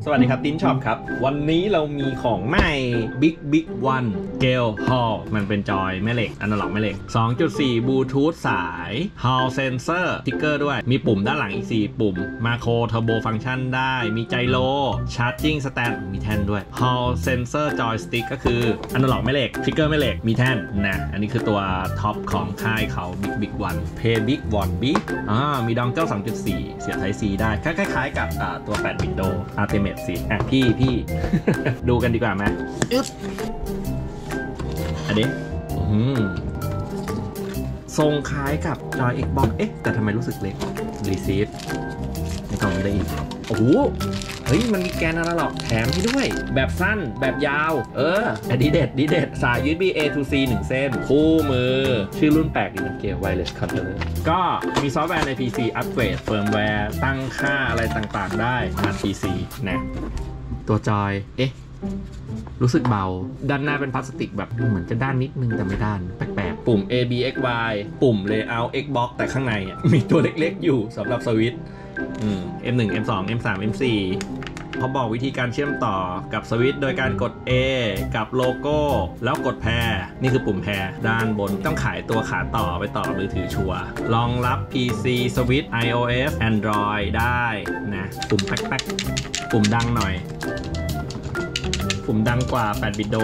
สวัสดีครับติ้นช็อปครับวันนี้เรามีของใหม่ Big One Gale Hall มันเป็นจอยแม่เหล็กอนาล็อกแม่เหล็ก 2.4 บลูทูธสาย Hall Sensor สติ๊กเกอร์ด้วยมีปุ่มด้านหลังอีก4ปุ่ม Macro Turbo Function ได้มีไจโร Charging Stand มีแท่นด้วย Hall Sensor Joystick ก็คืออนาล็อกแม่เหล็กสติ๊กเกอร์แม่เหล็กมีแท่นนะอันนี้คือตัวท็อปของค่ายเขา Big One Play Big One Big มีดองเจ้า 2.4 เสียบ Type C ได้คล้ายๆกับตัว8 Windows Ultimate สิพี่ ดูกันดีกว่าไหมอันนี้ทรงคล้ายกับจอย Xbox แต่ทำไมรู้สึกเล็ก Receive ในกล่องนี้ได้อีกโอ้โหเฮ้ยมันมีแกนอนาล็อกแถมให้ด้วยแบบสั้นแบบยาวดีเด็ดสาย USB A to C 1 เส้นคู่มือชื่อรุ่นแปลกดีนะเกียร์ Wireless Controller ก็มีซอฟต์แวร์ใน PC อัปเกรดเฟิร์มแวร์ตั้งค่าอะไรต่างๆได้ผ่าน PC นะตัวจอยรู้สึกเบาด้านหน้าเป็นพลาสติกแบบเหมือนจะด้านนิดนึงแต่ไม่ด้านแปลกๆปุ่ม A B X Y ปุ่ม Layout Xbox แต่ข้างในมีตัวเล็กๆอยู่สำหรับสวิตช์M1 M2 M3 M4 เขาบอกวิธีการเชื่อมต่อกับสวิตช์โดยการกด A กับโลโก้แล้วกดแพรนี่คือปุ่มแพรด้านบนต้องขายตัวขาต่อไปต่อมือถือชัวร์รองรับ PC สวิตช์ iOS Android ได้นะปุ่มแป๊กๆปุ่มดังหน่อยปุ่มดังกว่า8 บิตโด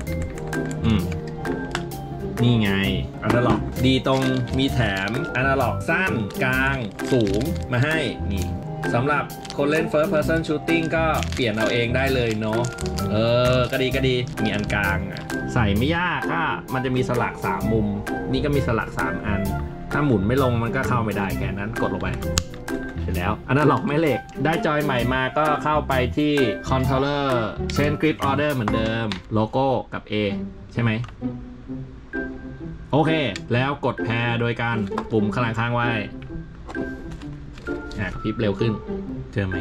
นี่ไงอนาล็อกดีตรงมีแถมอนาล็อกสั้นกลางสูงมาให้นี่สำหรับคนเล่น First Person Shooting ก็เปลี่ยนเอาเองได้เลยเนาะก็ดีมีอันกลางใส่ไม่ยากมันจะมีสลัก3มุมนี่ก็มีสลัก3อันถ้าหมุนไม่ลงมันก็เข้าไม่ได้แค่นั้นกดลงไปเสร็จแล้วอนาล็อกแม่เหล็กได้จอยใหม่มาก็เข้าไปที่ Controller เช่น Grip Order เหมือนเดิมโลโก้กับ A ใช่ไหมโอเคแล้วกดแพรโดยการปุ่มข้างล่างค้างไว้พริบเร็วขึ้นเจอไหม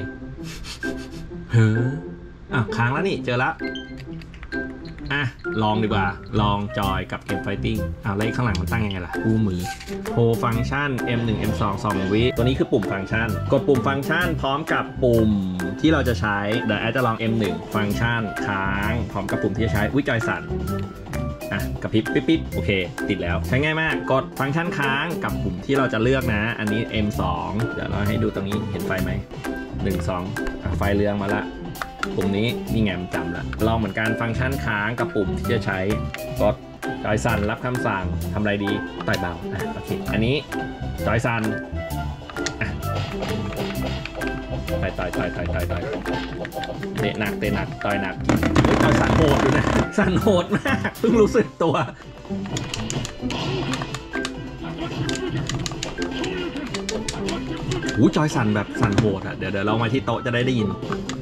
ค้างแล้วนี่เจอแล้วลองดีกว่าลองจอยกับเกมไฟติ้งแล้วข้างหลังมันตั้งยังไงล่ะคู่มือโฮฟังก์ชัน M1 M2 2 วิตัวนี้คือปุ่มฟังก์ชันกดปุ่มฟังก์ชันพร้อมกับปุ่มที่เราจะใช้เดี๋ยวแอดจะลอง M1 ฟังก์ชันค้างพร้อมกับปุ่มที่จะใช้จอยสั่นกระพริบปิ๊บโอเคติดแล้วใช้ง่ายมากกดฟังก์ชันค้างกับปุ่มที่เราจะเลือกนะอันนี้ M2 เดี๋ยวเราให้ดูตรงนี้เห็นไฟไหม1 2ไฟเรืองมาละปุ่มนี้นี่ไงมันจำละลองเหมือนกันฟังก์ชันค้างกับปุ่มที่จะใช้กดจอยสั่นรับคำสั่งทำอะไรดีต่อยเบาโอเคอันนี้จอยสั่นต่อยเตะหนักต่อยหนักจอยสั่นโหดอยู่นะสั่นโหดมากเพิ่งรู้สึกตัวจอยสั่นแบบสั่นโหดเดี๋ยวเรามาที่โต๊ะจะได้ยิน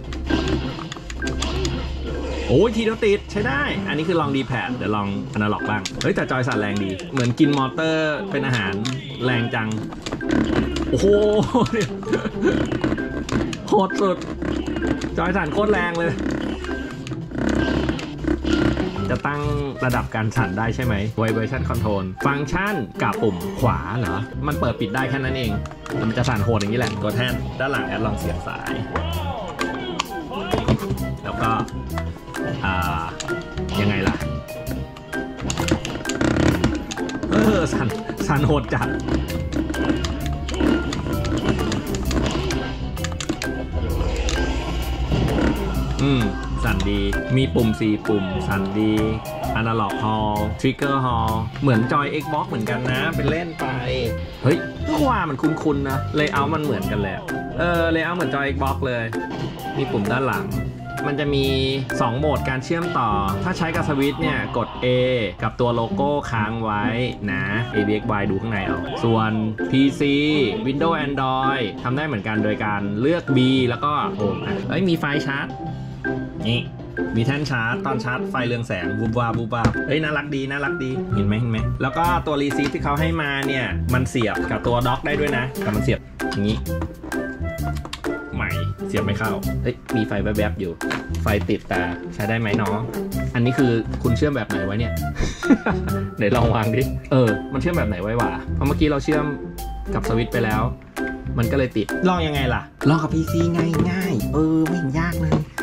ทีเดียวติดใช้ได้อันนี้คือลองดีแพดเดี๋ยวลองอนาล็อกบ้างแต่จอยสั่นแรงดีเหมือนกินมอเตอร์เป็นอาหารแรงจังโอ้โหโหดสุดจอยสั่นโคตรแรงเลยจะตั้งระดับการสั่นได้ใช่ไหม Vibration Control ฟังก์ชันกับปุ่มขวาเหรอมันเปิดปิดได้แค่นั้นเองมันจะสั่นโหดอย่างนี้แหละตัวแท่นด้านหลังแอดลองเสียบสายแล้วก็ยังไงล่ะสั่นโหดจัดสั่นดีมีปุ่ม4ปุ่มสั่นดี Analog Hall Trigger Hall เหมือนจอย Xbox เหมือนกันนะเป็นเล่นไปก็ว่ามันคุ้นๆนะ Layout มันเหมือนกันแล้วLayout เหมือนจอย Xbox เลยมีปุ่มด้านหลังมันจะมี2โหมดการเชื่อมต่อถ้าใช้กับสวิตช์เนี่ยกด A กับตัวโลโก้ค้างไว้นะ A B X Y ดูข้างในเอาส่วน PC Windows Android ทำได้เหมือนกันโดยการเลือก B แล้วก็โมีไฟชาร์จนี่มีแท่นชาร์จตอนชาร์จไฟเรืองแสงบูบวาน่ารักดีเห็นไหมแล้วก็ตัวรีซีฟที่เขาให้มาเนี่ยมันเสียบกับตัวด็อกได้ด้วยนะแต่มันเสียบอย่างนี้ใหม่เสียบไม่เข้ามีไฟแวบๆอยู่ไฟติดแต่ใช้ได้ไหมน้องอันนี้คือคุณเชื่อมแบบไหนไว้เนี่ย ไหนลองวางดิมันเชื่อมแบบไหนไว้วะเพราะเมื่อกี้เราเชื่อมกับสวิตช์ไปแล้วมันก็เลยติดลองยังไงล่ะลองกับ PC ง่ายไม่ยากเลย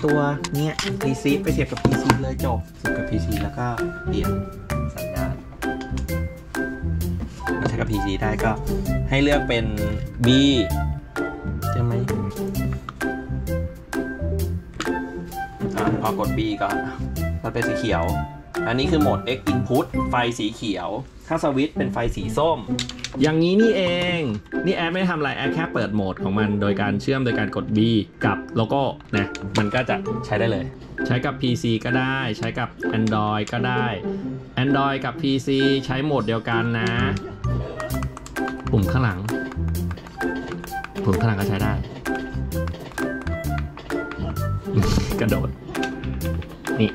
ตัวเนี่ย receive ไปเสียบกับ PC เลยจบเสียบกับ PC แล้วก็เปลี่ยนสัญญาณมาใช้กับ PC ได้ก็ให้เลือกเป็น B ใช่ไหมพอกด B ก็มันเป็นสีเขียวอันนี้คือโหมด X Input ไฟสีเขียวถ้าสวิตช์เป็นไฟสีส้มอย่างนี้นี่เองนี่แอดไม่ทำอะไรแอดแค่เปิดโหมดของมันโดยการเชื่อมโดยการกด B กับโลโก้นะมันก็จะใช้ได้เลยใช้กับ PC ก็ได้ใช้กับ Android ก็ได้ Android กับ PC ใช้โหมดเดียวกันนะปุ่มข้างหลังก็ใช้ได้ กระโดดนี่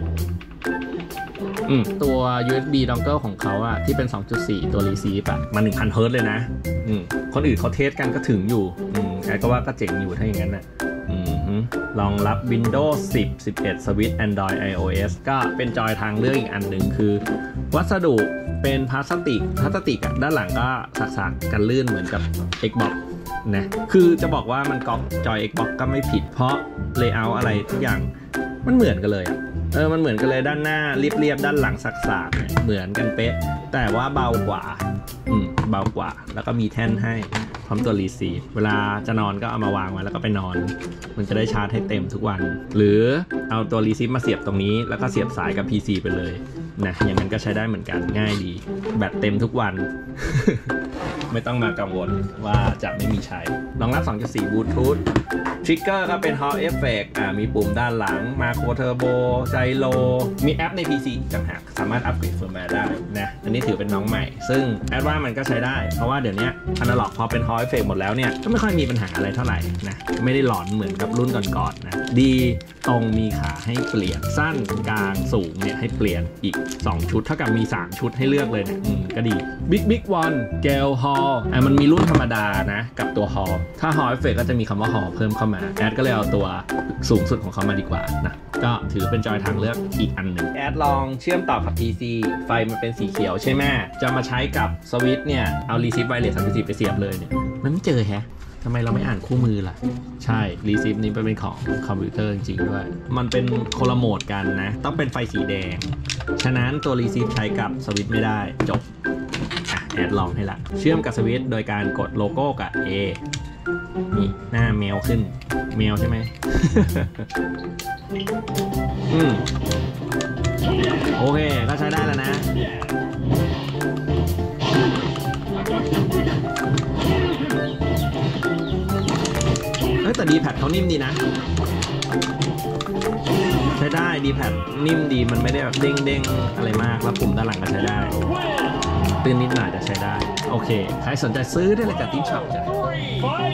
ตัว USB dongle ของเขาอะที่เป็น 2.4 ตัว receive อะมา 1000 Hz เลยนะคนอื่นเขาเทสกันก็ถึงอยู่แอดก็ว่าก็เจ๋งอยู่ถ้าอย่างนั้นนะรองรับ Windows 10 11 Switch Android iOS ก็เป็นจอยทางเลือกอีกอันหนึ่งคือวัสดุเป็นพลาสติกอะด้านหลังก็สักๆกันลื่นเหมือนกับ Xbox นะคือจะบอกว่ามันก๊อปจอย Xbox ก็ไม่ผิดเพราะ layout อะไรทุกอย่างมันเหมือนกันเลยอะมันเหมือนกันเลยด้านหน้าเรียบๆด้านหลังสักๆเหมือนกันเป๊ะแต่ว่าเบากว่าแล้วก็มีแท่นให้พร้อมตัวรีซีฟเวลาจะนอนก็เอามาวางไว้แล้วก็ไปนอนมันจะได้ชาร์จให้เต็มทุกวันหรือเอาตัวรีซีฟมาเสียบตรงนี้แล้วก็เสียบสายกับ PC ไปเลยนะอย่างนั้นก็ใช้ได้เหมือนกันง่ายดีแบตเต็มทุกวัน ไม่ต้องมากังวลว่าจะไม่มีใช้รองรับ 2.4 บลูทูธทริกเกอร์ก็เป็น Hall Effect มีปุ่มด้านหลังมาโครเทอร์โบไจโรมีแอปใน PC ต่างหากสามารถอัปเกรดเฟิร์มแวร์ได้นะอันนี้ถือเป็นน้องใหม่ซึ่งแอดว่ามันก็ใช้ได้เพราะว่าเดี๋ยวนี้อนาล็อกพอเป็น Hall Effect หมดแล้วเนี่ยก็ไม่ค่อยมีปัญหาอะไรเท่าไหร่นะไม่ได้หลอนเหมือนกับรุ่นก่อนๆนะดีตรงมีขาให้เปลี่ยนสั้นกลางสูงเนี่ยให้เปลี่ยนอีก2ชุดเท่ากับมี3ชุดให้เลือกเลยเนี่ยก็ดี Big One Gel Hall มันมีรุ่นธรรมดานะกับตัว Hall ถ้า Hall Effect ก็จะมีคำว่า Hall เพิ่มเข้ามาแอดก็เลยเอาตัวสูงสุดของเขามาดีกว่านะก็ถือเป็นจอยทางเลือกอีกอันหนึ่งแอดลองเชื่อมต่อกับ PC ไฟมันเป็นสีเขียวใช่ไหมจะมาใช้กับสวิตช์เนี่ยเอา Receive Wireless 3.4 ไปเสียบเลยเนี่ยมันไม่เจอแฮะทำไมเราไม่อ่านคู่มือล่ะใช่ Receive นี้เป็นของคอมพิวเตอร์จริงๆด้วยมันเป็นคนละโหมดกันนะต้องเป็นไฟสีแดงฉะนั้นตัว Receive ใช้กับสวิตช์ไม่ได้จบแอดลองให้ละเชื่อมกับสวิตช์โดยการกดโลโก้กับ A นี่หน้าแมวขึ้นแมวใช่ไหม โอเคก็ใช้ได้แล้วนะแต่ดีแพดเขานิ่มดีนะใช้ได้ดีแพดนิ่มดีมันไม่ได้แบบเด้งๆอะไรมากแล้วปุ่มด้านหลังก็ใช้ได้ตื่นนิดหน่อยจะใช้ได้โอเคใครสนใจซื้อได้เลยกับTeam Shopจ้ะ